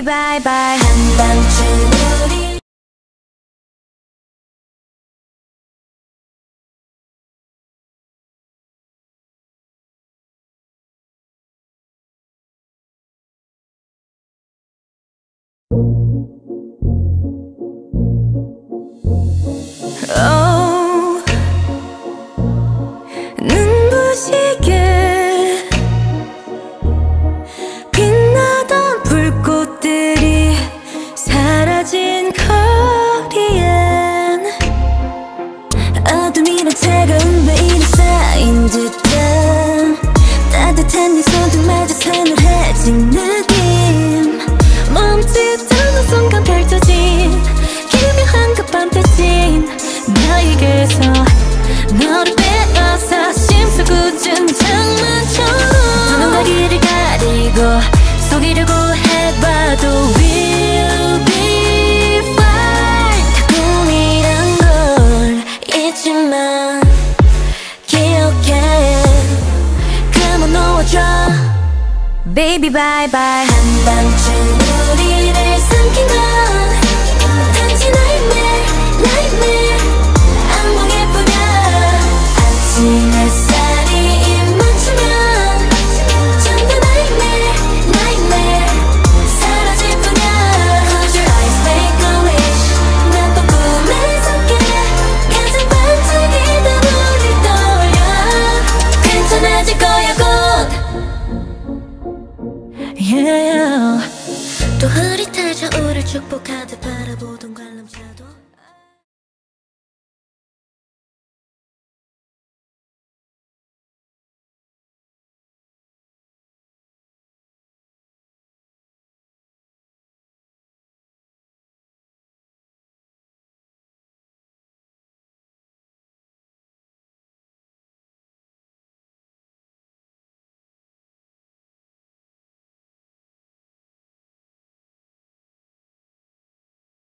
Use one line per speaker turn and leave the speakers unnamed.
bye bye 한밤중 우리 눈부시게 빛나던 불꽃들이 사라진 거리엔 어둠이란 차가운 베일이 쌓인 듯한 따뜻한 네 손등마저 서늘해진 느낌 멈칫하는 순간 펼쳐진 기묘한 그 판타지 나에게서 너를 빼앗아 심술궂은 장난처럼 두 눈과 귀를 가리고 속이려고 해봐도 We'll be fine 다 꿈이란 걸 잊지만 기억해 Come on 놓아줘 Baby bye bye 한밤중 우리를 삼킨 건 단지 nightmare nightmare 악몽일 뿐이야 아침 햇살이 입 맞추면 전부 nightmare nightmare 사라질 뿐이야 Close your eyes make a wish 난 또 꿈에 속해 가장 반짝이던 우릴 떠올려 괜찮아질 거야 곧 Yeah 또 흐릿해져 우릴 축복하듯 바라보던 관람차도